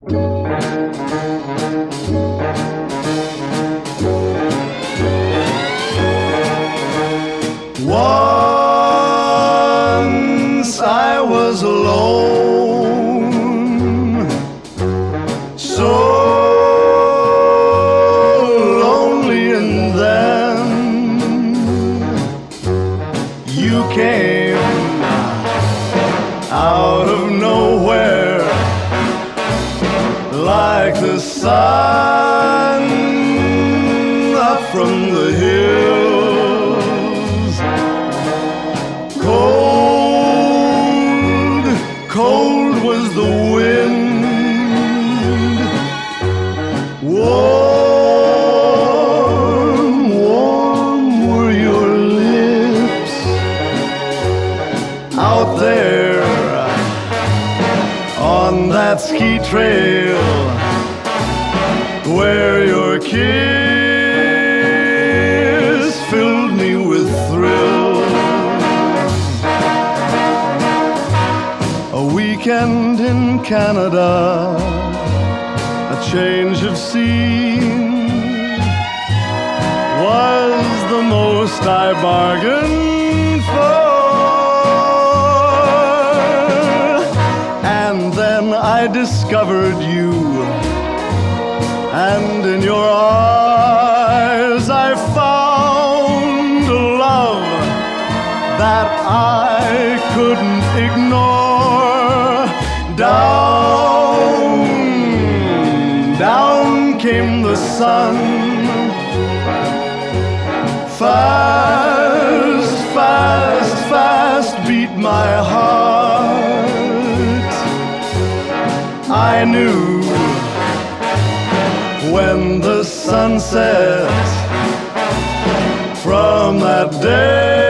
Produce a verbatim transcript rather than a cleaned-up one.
Once I was alone, so lonely, and then you came out of nowhere like the sun up from the hills. Cold, cold was the wind. Warm, warm were your lips. Out there on that ski trail where your kiss filled me with thrills. A weekend in Canada, a change of scene was the most I bargained for. And then I discovered you, and in your eyes I found a love that I couldn't ignore. Down, down came the sun. Fast, fast, fast beat my heart. I knew when the sun set from that day